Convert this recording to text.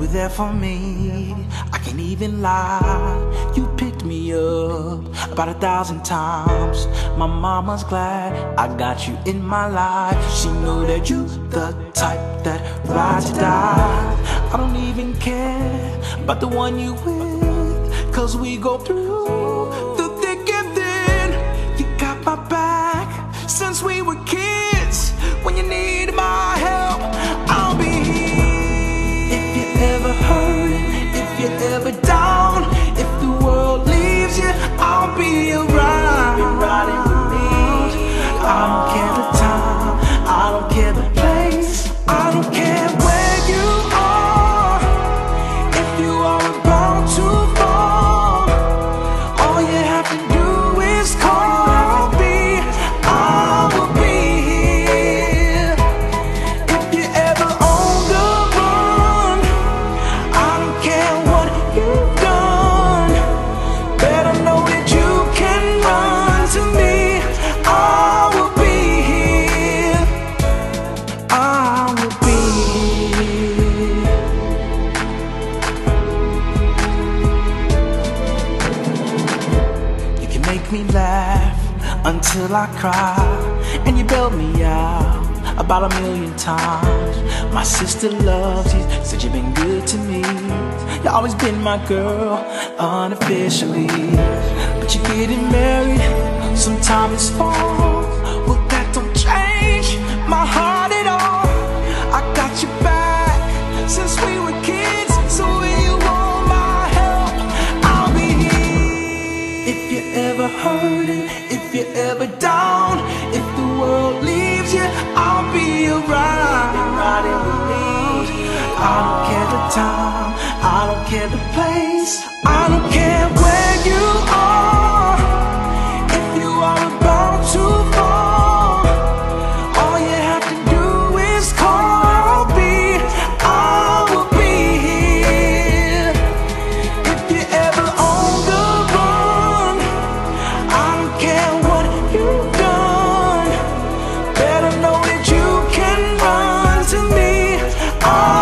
there for me, I can't even lie. You picked me up about 1,000 times. My mama's glad I got you in my life. She know that you the type that rides or die. I don't even care about the one you with, 'cause we go through the thick and thin. You got my back since we were kids. When you need my help, I'll be here. If you're ever hurting, if you're ever down, if the world leaves you, I'll be around. You're riding with me. I don't care the time, I don't care the place, I don't care where you are. If you are about to fall, all you have to do is call. I will be here. If you're ever on the run, I don't care what you've done, better know that you can run to me. I will be here. I will be here. You can make me laugh until I cry, and you bailed me out about 1,000,000 times. My sister loves you, said you've been good to me. You always been my girl, unofficially. But you're getting married, sometime this fall. Well, that don't change my heart at all. I got you back since we were kids, so when you want my help, I'll be here. If you're ever hurting, if you're ever down, if the world leaves you, I'll be around. You're riding with me. I don't care the time, I don't care the place, I don't care where you are. If you are about to fall, all you have to do is call. I will be here. If you're ever on the run, I don't care what you've done, better know that you can run to me.